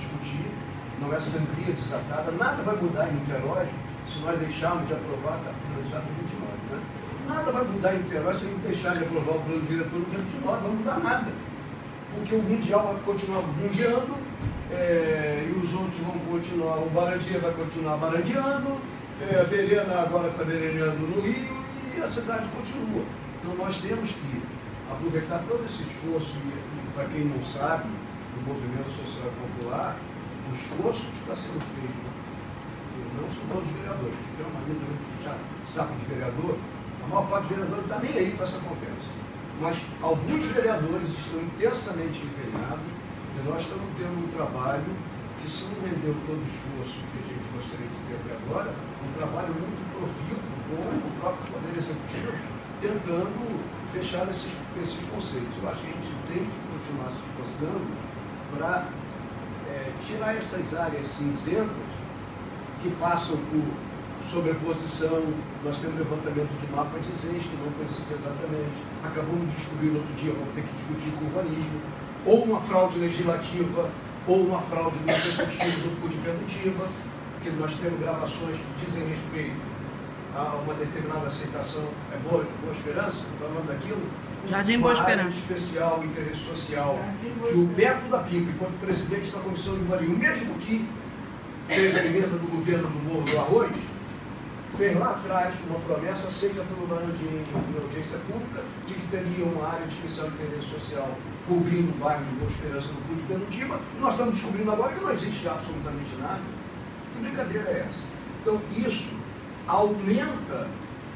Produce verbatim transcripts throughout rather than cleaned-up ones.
discutir, não é sangria desatada, nada vai mudar em Niterói se nós deixarmos de aprovar, está priorizado no vinte e nove, né? Nada vai mudar em Niterói se a gente deixar de aprovar o plano diretor no dia vinte e nove, não vai mudar nada. Porque o Mundial vai continuar mundiando, é, e os outros vão continuar, o Barandia vai continuar barandeando, é, a Verena agora está veraneando no Rio, e a cidade continua. Então nós temos que aproveitar todo esse esforço, e para quem não sabe, do movimento social popular, o esforço que está sendo feito, não são todos os vereadores, que tem uma maneira também de puxar saco de vereador, a maior parte dos vereadores não está nem aí para essa conversa. Mas alguns vereadores estão intensamente empenhados e nós estamos tendo um trabalho que, se não rendeu todo o esforço que a gente gostaria de ter até agora, um trabalho muito profícuo com o próprio Poder Executivo, tentando fechar esses, esses conceitos. Eu acho que a gente tem que continuar se esforçando para é, tirar essas áreas cinzentas que passam por sobreposição. Nós temos levantamento de mapa de Zens, que não coincide exatamente. Acabamos de descobrir no outro dia, vamos ter que discutir com o urbanismo, ou uma fraude legislativa, ou uma fraude no executivo do de preventiva, que nós temos gravações que dizem respeito a uma determinada aceitação, é boa, boa esperança, qual é o nome daquilo? Jardim Boa Esperança. Especial, interesse social, que o Beto da Pipa, enquanto presidente da Comissão de Urbanismo, mesmo que fez a emenda do governo do Morro do Arroz, fez lá atrás uma promessa aceita pelo Barandim de audiência pública de que teria uma área de especial interesse social cobrindo o bairro de Boa Esperança no Clube de Penutiba. Nós estamos descobrindo agora que não existe absolutamente nada. Que brincadeira é essa? Então isso aumenta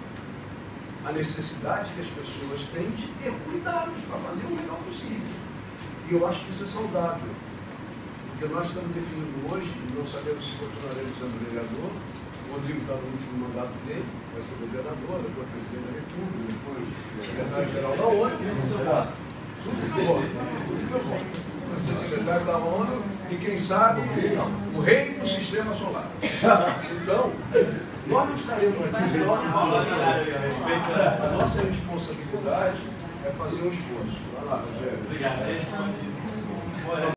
a necessidade que as pessoas têm de ter cuidados para fazer o melhor possível. E eu acho que isso é saudável. Porque nós estamos definindo hoje, não sabemos se continuaremos sendo vereador. O Rodrigo está no último mandato dele, vai ser governador, depois presidente da República, depois secretário-geral da ONU. Tudo que eu voto, tudo que eu voto. Vai ser secretário da ONU e, quem sabe, o rei do sistema solar. Então, nós não estaremos aqui. A nossa responsabilidade é fazer um esforço. Vai lá, Rogério. Obrigado.